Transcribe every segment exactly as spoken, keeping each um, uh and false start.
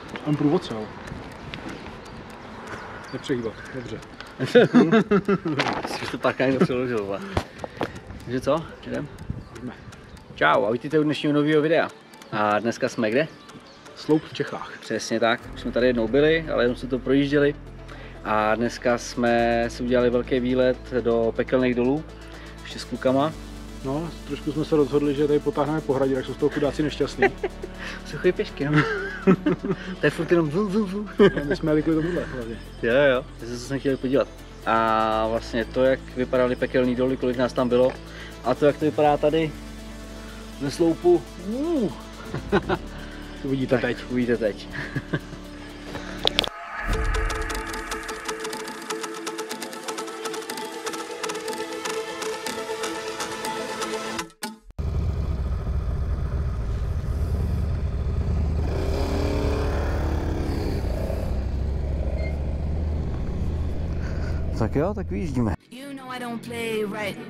Mám průvodce, jo. Nepřehýbat, dobře. Jsi to párkrát někdo přeložil. Takže co? Jdem? Jdeme. Čau, a vítejte u dnešního nového videa. A dneska jsme kde? Sloup v Čechách. Přesně tak, už jsme tady jednou byli, ale jenom jsme to projížděli. A dneska jsme si udělali velký výlet do Pekelných dolů, ještě s klukama. No, trošku jsme se rozhodli, že tady potáhneme po hradě, tak jsou z toho chudáci nešťastní. Se chodí pěšky, no. To je furt jenom vů, vů, vů. My jsme jeli kvůli tomuhle hlavně. Jo, jo, to se jsme chtěli podívat. A vlastně to, jak vypadaly Pekelný doly, kolik nás tam bylo, a to, jak to vypadá tady ve sloupu, uh. Uvidíte teď. Uvidíte teď. Tak jo, tak vyjíždíme. You know I don't play right.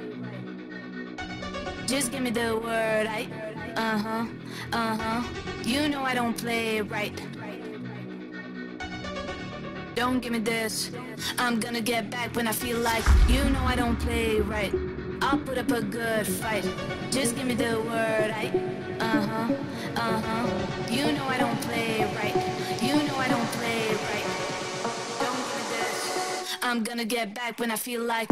Just give me the word, I. Uh-huh, uh-huh. You know I don't play right. Don't give me this. I'm gonna get back when I feel like. You know I don't play right. I'll put up a good fight. Just give me the word, I. Uh-huh, uh-huh. You know I don't play right. You know I don't play right. Don't give me this. I'm gonna get back when I feel like.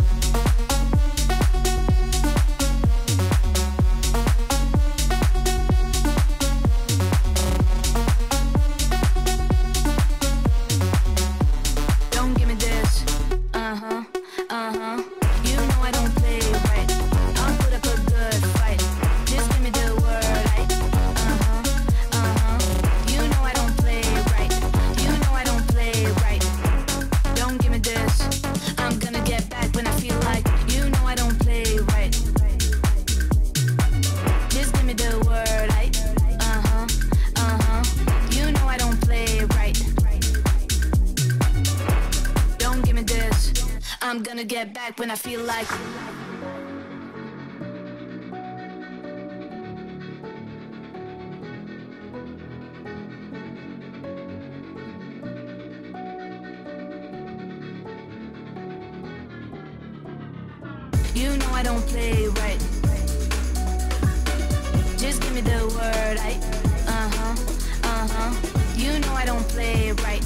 Don't give me this. Uh-huh, uh-huh. You know I don't play right. I'll put up a good fight. Just give me the word, I. Uh-huh, uh-huh. You know I don't play right. You know I don't play right. Don't give me this. I'm gonna get back when I feel like. You know I don't play right. Just give me the word, I. Uh-huh, uh-huh. You know I don't play right. Don't give me this. I'm gonna get back when I feel like. You know I don't play right. Just give me the word, I. Uh-huh, uh-huh. You know I don't play right.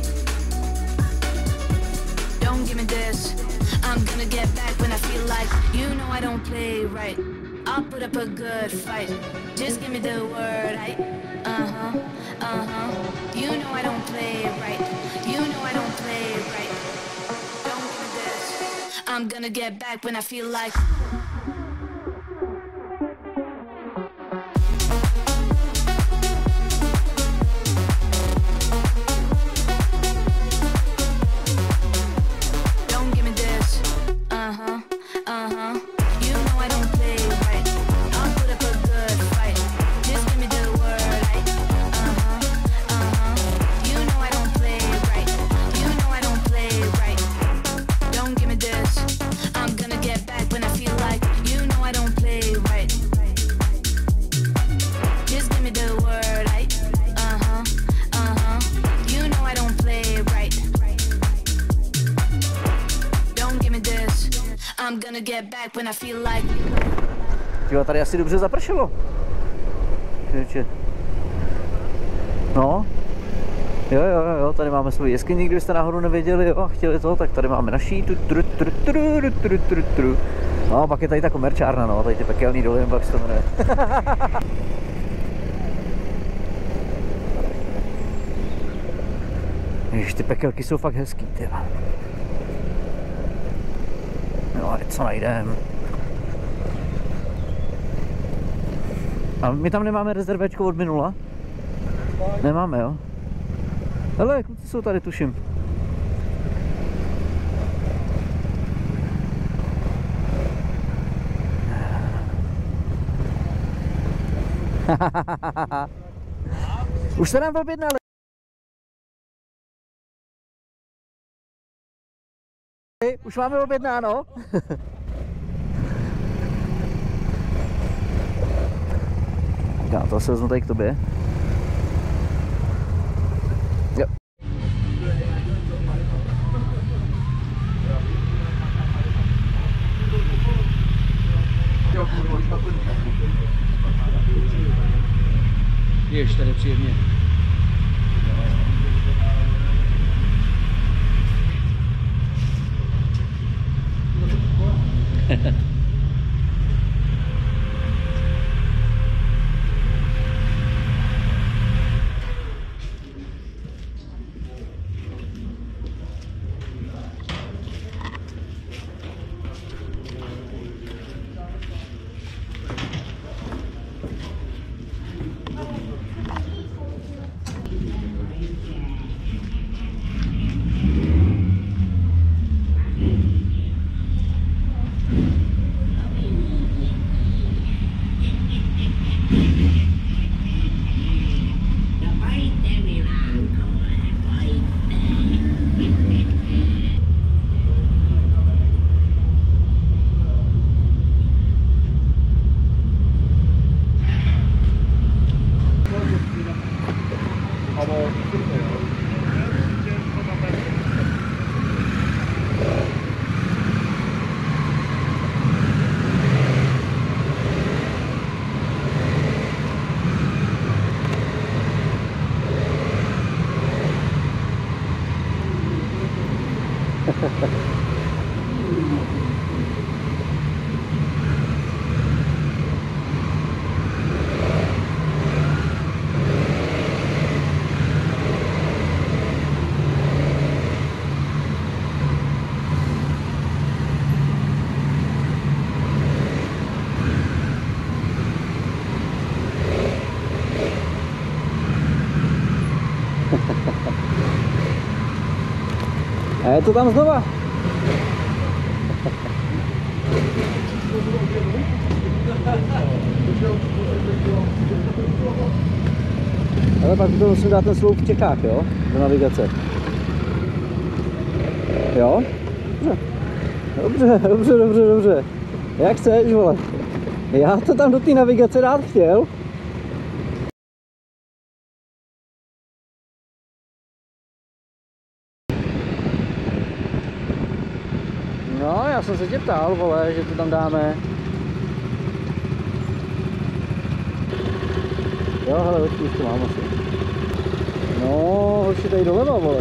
Don't give me this. I'm gonna get back when I feel like. You know I don't play right. I'll put up a good fight. Just give me the word, I. Uh-huh, uh-huh. You know I don't play right. You know I don't play right. Don't give me this. I'm gonna get back when I feel like. Don't give me this. Uh-huh, uh-huh. You know I don't play right. I'll put up a good fight. Just give me the word, I. Uh-huh, uh-huh. You know I don't play right. You know I don't play right. Don't give me this. I'm gonna get back when I feel like. You know I don't play right. Just give me the word, I. Uh-huh, uh-huh. You know I don't play right. Don't give me this. I'm gonna get back when I feel like. Jo, tady asi dobře zapršelo. No. Jo, jo, jo, tady máme svůj jeskyni, kdybyste náhodou nevěděli, jo, a chtěli to, tak tady máme naší. No, pak je tady ta komerčárna, no, tady ty Pekelný doly, nebo jak se to jmenuje. Ježiš, ty pekelky jsou fakt hezký, ty. No, a co najdem. A my tam nemáme rezervéčko od minula? Nemáme, jo? Hele, kluci jsou tady, tuším. Už se nám objednali. Už máme objednáno. Já to se vezmu tady k tobě. už tady příjemně. A je to tam znova. Ale pak to musím dát ten sloup v Čechách, jo? Do navigace. Jo? Dobře, dobře, dobře, dobře. Jak chceš, vole. Já to tam do té navigace dát chtěl. No, já jsem se tě ptal, vole, že to tam dáme. Jo, hele, počkej, už to mám asi. No, hoši tady doleva, vole.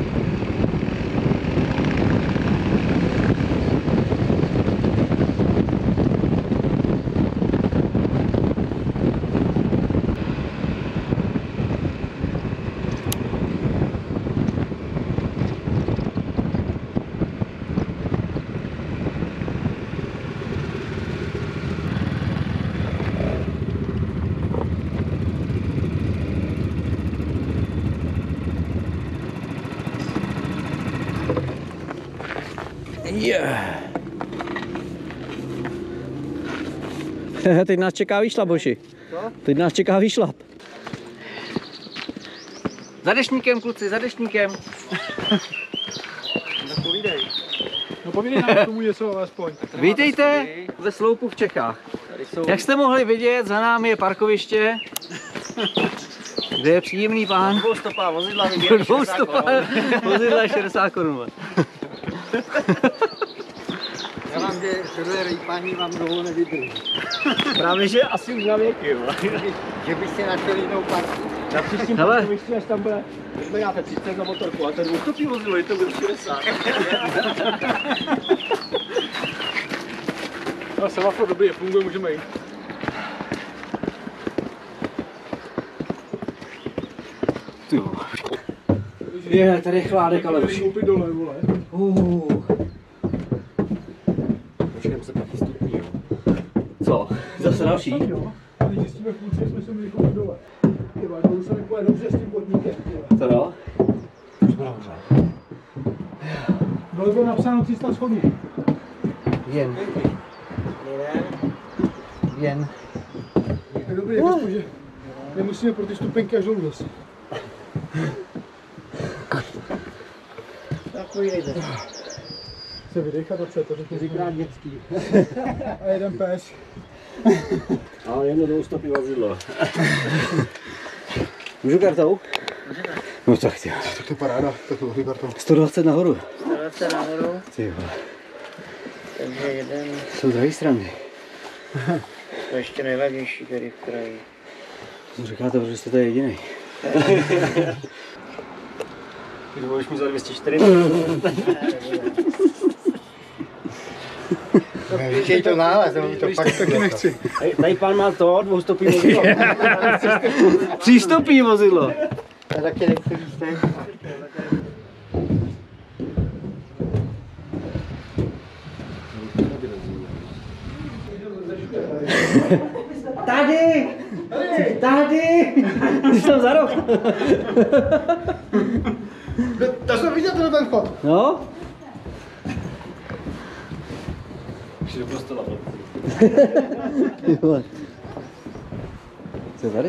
Yeah. Teď nás čeká výšlap, hoši. Co? Teď nás čeká výšlap. Za deštníkem, kluci, za deštníkem. No povídej. No povídej nám tomu něco alespoň. Vítejte ve sloupu v Čechách. Jak jste mohli vidět, za námi je parkoviště, kde je příjemný pán. Dvoustopá vozidla vybírají šedesát korun. Vozidla šedesát korun. Já vám, že tohle rýpání vám dlouho nevydrží. Právě že asi už na věky, jo. Že byste našli jinou parku. Na příštím parkovišti, až tam bude, když dáte třicet na motorku a ten dvoustopý vozidlo, je to bude šedesát. No, semafor dobrý, funguje, můžeme jít. Ty jo. Je, tady je chládek, ale už. Koupit dole, vole. Uh. Počkejme se taky stupní, jo. Co? Zase další? Jo, ale zjistíme v půlce, jsme se měli koupit dole. Tyba, to už se mi půjde dobře s tím podníkem. To jo? Už byla pořád. Dole bylo napsáno tři sta schodů. Jen. Jen. Je dobrý, jako že nemusíme pro ty stupenky až dolů zase. Takový nejde. Se vydechat a co je to, že to Říká dětský. A jeden pes. A jedno dvoustopý vozidlo. Můžu kartou? Můžete. No tak ty. Tak to je paráda, tak to je kartou. sto dvacet nahoru. sto dvacet nahoru. Ty vole. Takže jeden. Jsou druhé strany. To ještě nejlevnější tady v kraji. Říkáte, protože jste tady jediný. Ty budeš mi za dvě stě čtyři. Vyčej to nález, to fakt taky nechci. Tady pán má to, dvoustopý vozidlo. Třístopý vozidlo. Já taky nechci lístek. Tady! Tady! Jsi tam za rok. To jsem viděl tenhle ten vchod. No? Už do kostela. Co je tady?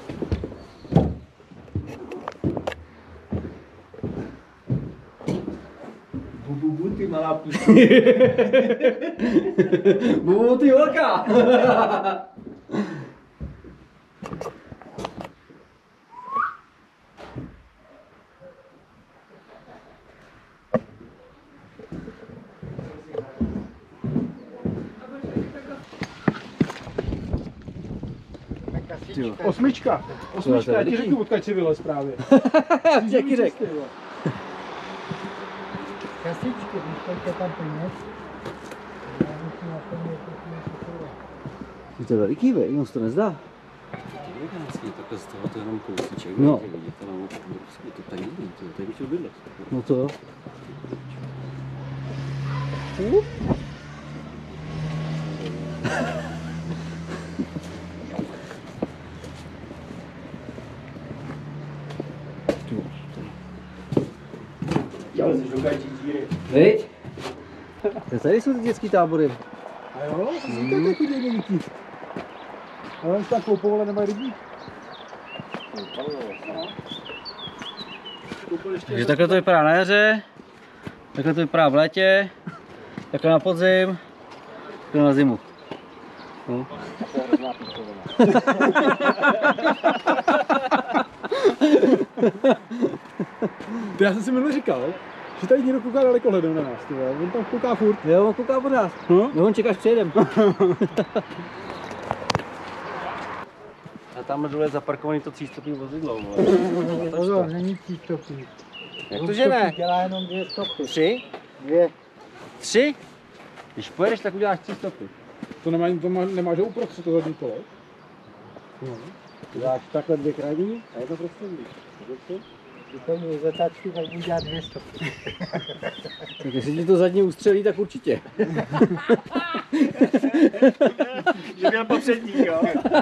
Bubu, ty malá píška. Bubu, ty velká! Osmička. Osmička, já ti řeknu, odkud jsi vylez právě. Jaký řek? Kasičky, když to tam peněz. To je veliký, vej, no se to nezdá. Takhle z toho to jenom kousíček. No. Vidíte, no, to tady není, to tady bych chtěl bydlet. No to jo. Ale se žoukající díry. Viď? To tady jsou ty dětský tábory. A jo, to jsou tak jako dělníky. Ale oni se tam koupovali, nemají rybník. Takže takhle to vypadá na jaře, takhle to vypadá v létě, takhle na podzim, takhle na zimu. No. To já jsem si minule říkal, že tady někdo kouká dalekohledem na nás, ty vole. On tam kouká furt. Jo, on kouká pořád. Hm? No, on čeká, až přijedem. A tamhle dole je zaparkovaný to třístopý vozidlo. Pozor, není třístopý. Jak to, že ne? Dělá jenom dvě stopy. Tři? Dvě. Tři? Když pojedeš, tak uděláš tři stopy. To nemá, to má, nemáš ho uprostřed to zadní kolo. No. Uděláš takhle dvě krajní a jedno prostě víš. Když to mě zatačky, tak budu dělat dvě stopy. Tak jestli ti to zadní ustřelí, tak určitě. Že měl popředník, jo?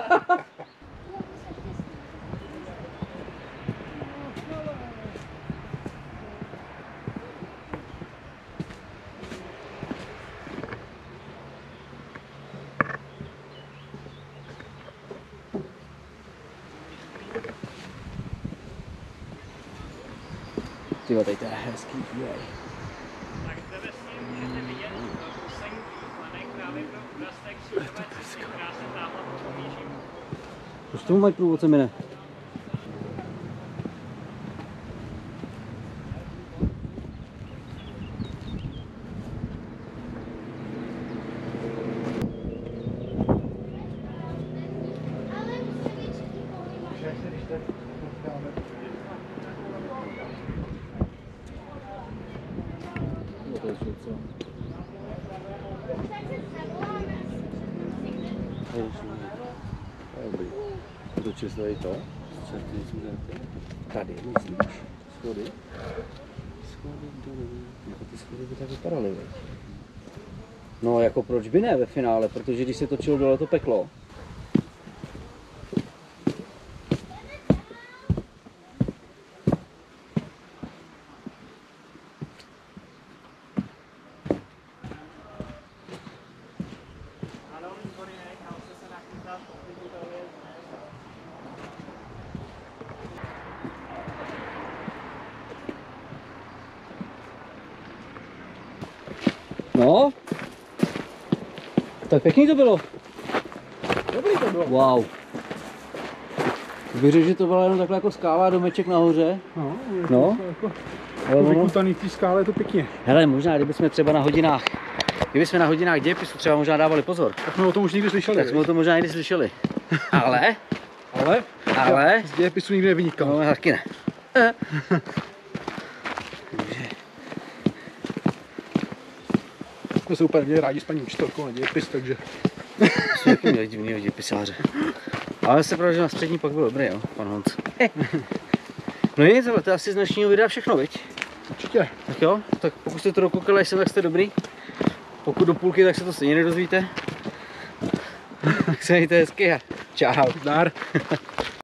Tyjo, tady to je hezký, jej. Tak zde s ním můžete vidět úsenku, planek právě pro úrastek šířové cesty, která se táhla po poběží. Už tomu mají průvodce mine. Točil jsi tady to? Tady, myslíš? Schody? Schody dolů. Jako ty schody by tak vypadaly, veď? No jako proč by ne ve finále, protože když se točilo dole to peklo. No, tak pěkný to bylo. Dobrý to bylo. Wow. Bych řekl, že to byla jenom takhle jako skála, domeček nahoře. No, No. jako, Ale jako ono, vykutaný v té skále je to pěkně. hele, možná, kdybychom třeba na hodinách, kdybychom na hodinách dějepisu třeba možná dávali pozor, Tak jsme o tom už někdy slyšeli. tak jsme o tom možná někdy slyšeli. Ale, Ale Ale... Z dějepisu nikdy nevynikal. No, taky ne. My se úplně měli rádi s paní učitelkou na dějepis, takže... Jsou taky měli divnýho dějepisáře. Ale se pravda, že na střední pak byl dobrý, jo, pan Honc. No nic, ale to je asi z dnešního videa všechno, viď? Určitě. Tak jo, tak pokud jste to dokoukali, až jsem, tak jste dobrý. Pokud do půlky, tak se to stejně nedozvíte. Tak se mějte hezky a čau. Zdar.